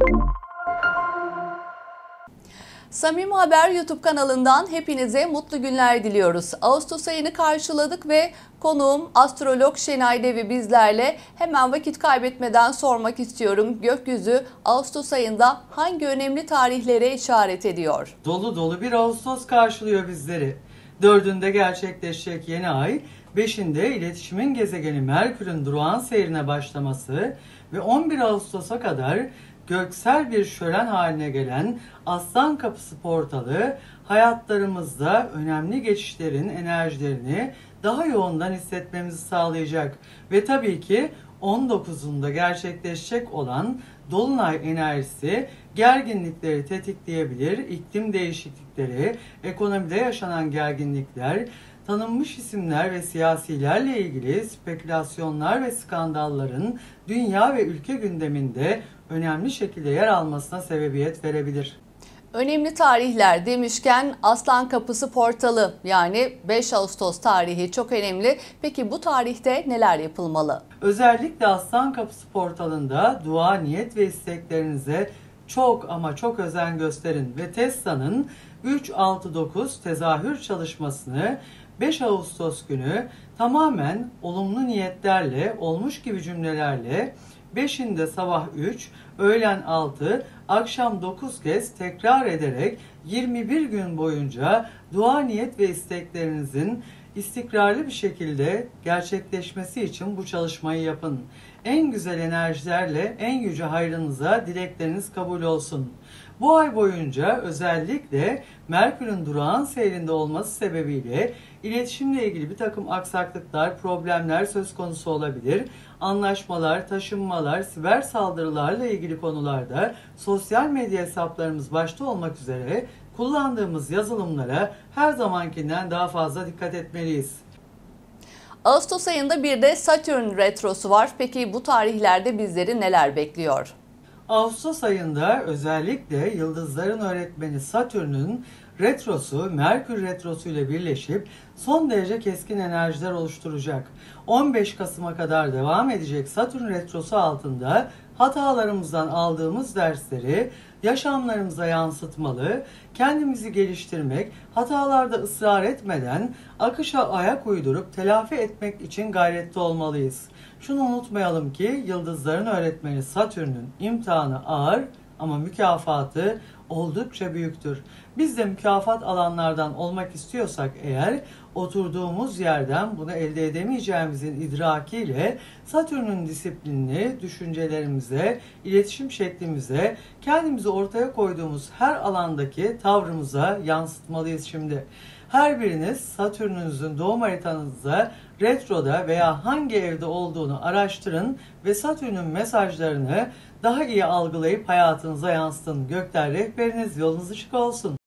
Samimi Haber YouTube kanalından hepinize mutlu günler diliyoruz. Ağustos ayını karşıladık ve konuğum astrolog Şenay Devi bizlerle. Hemen vakit kaybetmeden sormak istiyorum. Gökyüzü Ağustos ayında hangi önemli tarihlere işaret ediyor? Dolu dolu bir Ağustos karşılıyor bizleri. 4'ünde gerçekleşecek yeni ay, 5'inde iletişimin gezegeni Merkür'ün durağan seyrine başlaması ve 11 Ağustos'a kadar göksel bir şölen haline gelen Aslan Kapısı portalı hayatlarımızda önemli geçişlerin enerjilerini daha yoğundan hissetmemizi sağlayacak. Ve tabii ki 19'unda gerçekleşecek olan Dolunay enerjisi gerginlikleri tetikleyebilir, iklim değişiklikleri, ekonomide yaşanan gerginlikler, tanınmış isimler ve siyasilerle ilgili spekülasyonlar ve skandalların dünya ve ülke gündeminde önemli şekilde yer almasına sebebiyet verebilir. Önemli tarihler demişken Aslan Kapısı portalı yani 5 Ağustos tarihi çok önemli. Peki bu tarihte neler yapılmalı? Özellikle Aslan Kapısı portalında dua, niyet ve isteklerinize çok ama çok özen gösterin ve Tesla'nın 3-6-9 tezahür çalışmasını 5 Ağustos günü tamamen olumlu niyetlerle, olmuş gibi cümlelerle 5'inde sabah 3, öğlen 6, akşam 9 kez tekrar ederek 21 gün boyunca dua, niyet ve isteklerinizin istikrarlı bir şekilde gerçekleşmesi için bu çalışmayı yapın. En güzel enerjilerle en yüce hayrınıza dilekleriniz kabul olsun. Bu ay boyunca özellikle Merkür'ün durağan seyrinde olması sebebiyle iletişimle ilgili bir takım aksaklıklar, problemler söz konusu olabilir. Anlaşmalar, taşınmalar, siber saldırılarla ilgili konularda sosyal medya hesaplarımız başta olmak üzere kullandığımız yazılımlara her zamankinden daha fazla dikkat etmeliyiz. Ağustos ayında bir de Satürn retrosu var. Peki bu tarihlerde bizleri neler bekliyor? Ağustos ayında özellikle yıldızların öğretmeni Satürn'ün retrosu Merkür retrosu ile birleşip son derece keskin enerjiler oluşturacak. 15 Kasım'a kadar devam edecek Satürn retrosu altında hatalarımızdan aldığımız dersleri yaşamlarımıza yansıtmalı, kendimizi geliştirmek, hatalarda ısrar etmeden akışa ayak uydurup telafi etmek için gayretli olmalıyız. Şunu unutmayalım ki yıldızların öğretmeni Satürn'ün imtihanı ağır ama mükafatı oldukça büyüktür. Biz de mükafat alanlardan olmak istiyorsak eğer oturduğumuz yerden bunu elde edemeyeceğimizin idrakiyle Satürn'ün disiplinini düşüncelerimize, iletişim şeklimize, kendimizi ortaya koyduğumuz her alandaki tavrımıza yansıtmalıyız şimdi. Her biriniz Satürn'ünüzün doğum haritanızda retroda veya hangi evde olduğunu araştırın ve Satürn'ün mesajlarını daha iyi algılayıp hayatınıza yansıtın. Gökler rehberiniz, yolunuz ışık olsun.